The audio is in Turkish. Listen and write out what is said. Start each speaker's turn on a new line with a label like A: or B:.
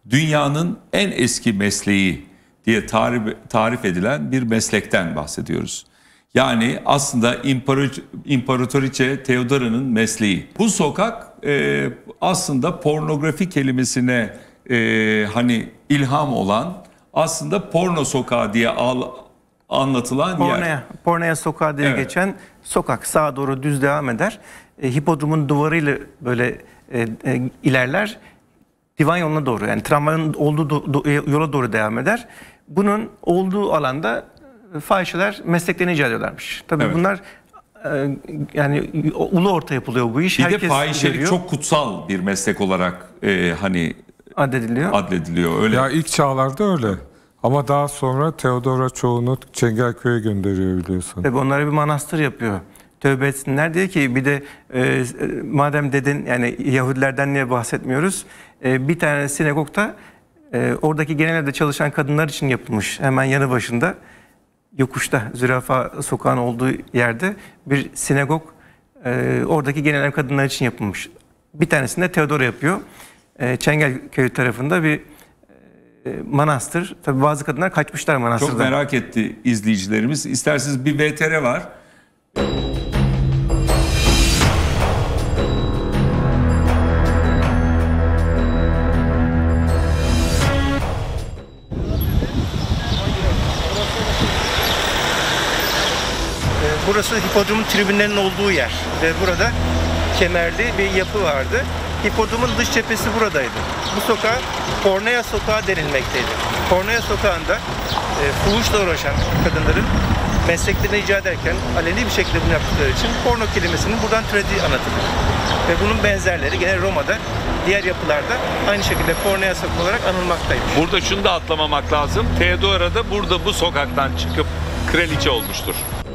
A: dünyanın en eski mesleği diye tarif edilen bir meslekten bahsediyoruz. Yani aslında İmparatoriçe Theodora'nın mesleği. Bu sokak aslında pornografi kelimesine hani ilham olan, aslında porno sokağı diye anlatılan yer.
B: Pornoya sokağı diye geçen sokak sağa doğru düz devam eder. Hipodromun duvarıyla böyle ilerler. Divan yoluna doğru, yani tramvayın olduğu yola doğru devam eder. Bunun olduğu alanda fahişeler mesleklerini icra ediyorlarmış. Tabii bunlar yani ulu orta yapılıyor bu iş.
A: Bir
B: herkes
A: de fahişelik
B: görüyor,
A: çok kutsal bir meslek olarak hani adlediliyor. Öyle.
C: Ya ilk çağlarda öyle. Ama daha sonra Theodora çoğunu Çengelköy'e gönderiyor biliyorsun.
B: Tabii onlara bir manastır yapıyor. Tövbe etsinler diye ki, bir de madem dedin yani Yahudilerden niye bahsetmiyoruz? Bir tane sinagogda oradaki genel evde çalışan kadınlar için yapılmış. Hemen yanı başında, yokuşta, Zürafa sokağının olduğu yerde bir sinagog oradaki genel ev kadınlar için yapılmış. Bir tanesini de Theodora yapıyor. Çengelköy tarafında bir manastır. Tabii bazı kadınlar kaçmışlar manastırdan.
A: Çok merak etti izleyicilerimiz. İsterseniz bir VTR var.
B: Burası hipodromun tribünlerinin olduğu yer ve burada kemerli bir yapı vardı. Hipodromun dış cephesi buradaydı. Bu sokağa Porneia Sokağı denilmekteydi. Porneia Sokağı'nda fuhuşla uğraşan kadınların mesleklerini icra ederken aleni bir şekilde bunu yaptıkları için porno kelimesinin buradan türediği anlatılır. Ve bunun benzerleri gene Roma'da, diğer yapılarda aynı şekilde Porneia Sokağı olarak anılmaktaymış.
D: Burada şunu da atlamamak lazım. Theodora da burada bu sokaktan çıkıp kraliçe olmuştur.